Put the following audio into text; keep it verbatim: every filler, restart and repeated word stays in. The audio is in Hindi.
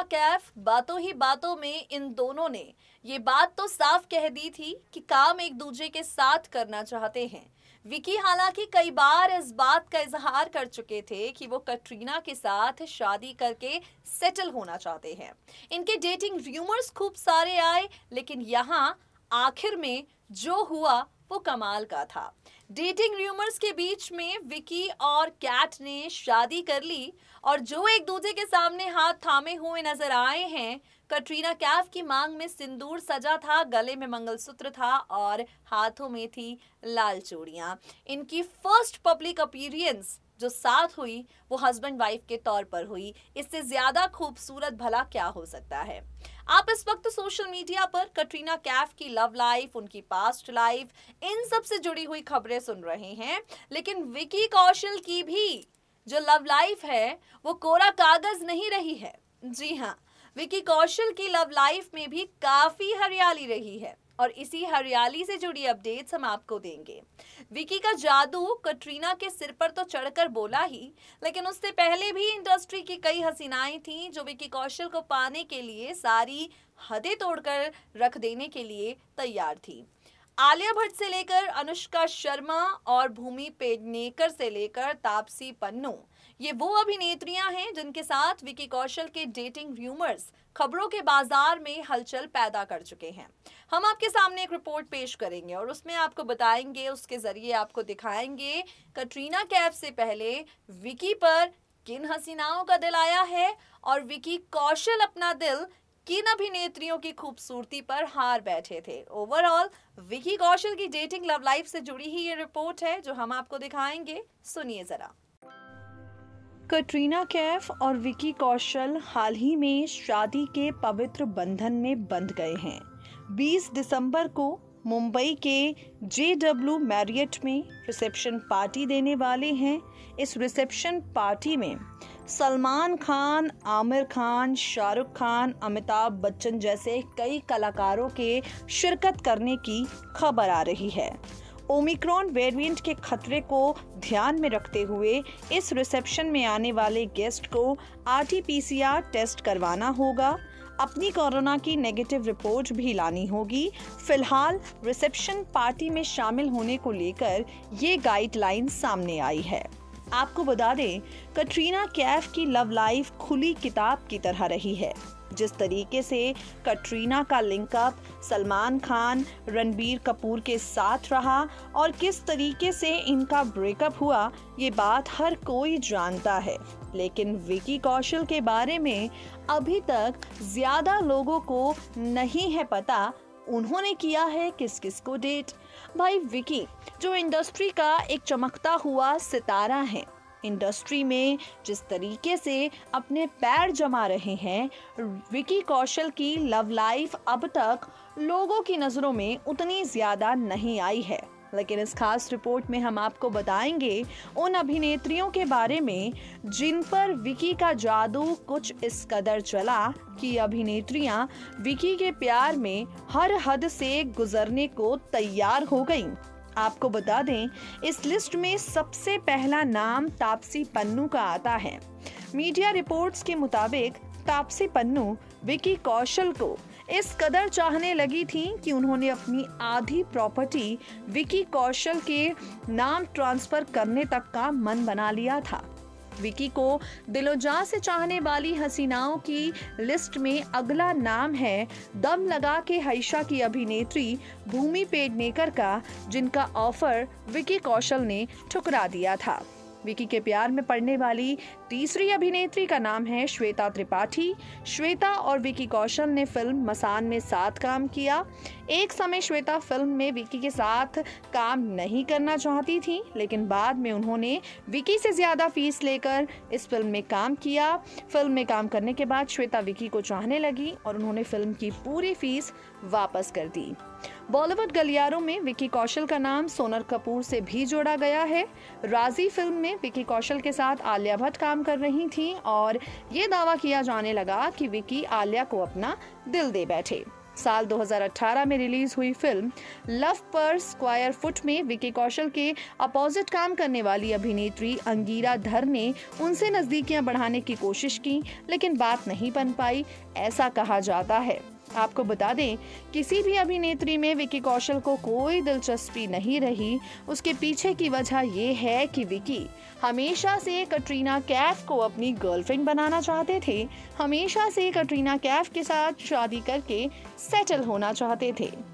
कैफ बातों ही बातों में इन दोनों ने ये बात तो साफ कह दी थी कि काम एक दूसरे के साथ करना चाहते हैं। विकी हालांकि कई बार इस बात का इजहार कर चुके थे कि वो कटरीना के साथ शादी करके सेटल होना चाहते हैं। इनके डेटिंग रूमर्स खूब सारे आए, लेकिन यहाँ आखिर में जो हुआ वो कमाल का था। डेटिंग रूमर्स के बीच में विकी और कैट ने शादी कर ली और जो एक दूसरे के सामने हाथ थामे हुए नजर आए हैं। कटरीना कैफ की मांग में सिंदूर सजा था, गले में मंगलसूत्र था और हाथों में थी लाल चूड़ियां। इनकी फर्स्ट पब्लिक अपीयरेंस जो साथ हुई वो हस्बैंड वाइफ के तौर पर हुई। इससे ज्यादा खूबसूरत भला क्या हो सकता है। आप इस वक्त सोशल मीडिया पर कटरीना कैफ की लव लाइफ, उनकी पास्ट लाइफ, इन सब से जुड़ी हुई खबरें सुन रहे हैं, लेकिन विकी कौशल की भी जो लव लाइफ है वो कोरा कागज नहीं रही है। जी हाँ, विकी कौशल की लव लाइफ में भी काफी हरियाली रही है और इसी हरियाली से जुड़ी अपडेट्स हम आपको देंगे। विकी का जादू कटरीना के सिर पर तो चढ़कर बोला ही, लेकिन उससे पहले भी इंडस्ट्री की कई हसीनाएं थीं जो विकी कौशल को पाने के लिए सारी हदें तोड़कर रख देने के लिए तैयार थी। आलिया भट्ट से लेकर अनुष्का शर्मा और भूमि पेडनेकर से लेकर तापसी पन्नू, ये वो अभिनेत्रियां हैं जिनके साथ विकी कौशल के डेटिंग रूमर्स खबरों के बाजार में हलचल पैदा कर चुके हैं। हम आपके सामने एक रिपोर्ट पेश करेंगे और उसमें आपको बताएंगे, उसके जरिए आपको दिखाएंगे कटरीना कैफ से पहले विकी पर किन हसीनाओं का दिल आया है और विकी कौशल अपना दिल किन अभिनेत्रियों की खूबसूरती पर हार बैठे थे। ओवरऑल विकी कौशल की डेटिंग लव लाइफ से जुड़ी ही ये रिपोर्ट है जो हम आपको दिखाएंगे, सुनिए जरा। कटरीना कैफ और विकी कौशल हाल ही में शादी के पवित्र बंधन में बंध गए हैं। बीस दिसंबर को मुंबई के जे डब्ल्यू मैरियट में रिसेप्शन पार्टी देने वाले हैं। इस रिसेप्शन पार्टी में सलमान खान, आमिर खान, शाहरुख खान, अमिताभ बच्चन जैसे कई कलाकारों के शिरकत करने की खबर आ रही है। ओमिक्रॉन वेरिएंट के खतरे को ध्यान में रखते हुए इस रिसेप्शन में आने वाले गेस्ट को R T P C R test करवाना होगा। अपनी कोरोना की नेगेटिव रिपोर्ट भी लानी होगी। फिलहाल रिसेप्शन पार्टी में शामिल होने को लेकर ये गाइडलाइन सामने आई है। आपको बता दें, कटरीना कैफ की लव लाइफ खुली किताब की तरह रही है। जिस तरीके से कटरीना का लिंकअप सलमान खान, रणबीर कपूर के साथ रहा और किस तरीके से इनका ब्रेकअप हुआ, ये बात हर कोई जानता है। लेकिन विकी कौशल के बारे में अभी तक ज्यादा लोगों को नहीं है पता उन्होंने किया है किस किस को डेट। भाई विकी जो इंडस्ट्री का एक चमकता हुआ सितारा है, इंडस्ट्री में जिस तरीके से अपने पैर जमा रहे हैं, विकी कौशल की लव लाइफ अब तक लोगों की नज़रों में उतनी ज़्यादा नहीं आई है। लेकिन इस खास रिपोर्ट में हम आपको बताएंगे उन अभिनेत्रियों के बारे में जिन पर विकी का जादू कुछ इस कदर चला कि अभिनेत्रियां विकी के प्यार में हर हद से गुजरने को तैयार हो गईं। आपको बता दें, इस लिस्ट में सबसे पहला नाम तापसी पन्नू का आता है। मीडिया रिपोर्ट्स के मुताबिक तापसी पन्नू विकी कौशल को इस कदर चाहने लगी थी कि उन्होंने अपनी आधी प्रॉपर्टी विकी कौशल के नाम ट्रांसफर करने तक का मन बना लिया था। विकी को दिलोजान से चाहने वाली हसीनाओं की लिस्ट में अगला नाम है दम लगा के हईशा की अभिनेत्री भूमि पेडनेकर का, जिनका ऑफर विकी कौशल ने ठुकरा दिया था। विकी के प्यार में पड़ने वाली तीसरी अभिनेत्री का नाम है श्वेता त्रिपाठी। श्वेता और विकी कौशल ने फिल्म मसान में साथ काम किया। एक समय श्वेता फिल्म में विकी के साथ काम नहीं करना चाहती थी, लेकिन बाद में उन्होंने विकी से ज्यादा फीस लेकर इस फिल्म में काम किया। फिल्म में काम करने के बाद श्वेता विकी को चाहने लगी और उन्होंने फिल्म की पूरी फीस वापस कर दी। बॉलीवुड गलियारों में विकी कौशल का नाम सोनम कपूर से भी जोड़ा गया है। राजी फिल्म में विकी कौशल के साथ आलिया भट्ट काम कर रही थी और ये दावा किया जाने लगा कि विकी आलिया को अपना दिल दे बैठे। साल दो हज़ार अठारह में रिलीज हुई film love per square foot में विकी कौशल के अपोजिट काम करने वाली अभिनेत्री अंगीरा धर ने उनसे नजदीकियां बढ़ाने की कोशिश की, लेकिन बात नहीं बन पाई, ऐसा कहा जाता है। आपको बता दें, किसी भी अभिनेत्री में विकी कौशल को कोई दिलचस्पी नहीं रही। उसके पीछे की वजह यह है कि विकी हमेशा से कटरीना कैफ को अपनी गर्लफ्रेंड बनाना चाहते थे, हमेशा से कटरीना कैफ के साथ शादी करके सेटल होना चाहते थे।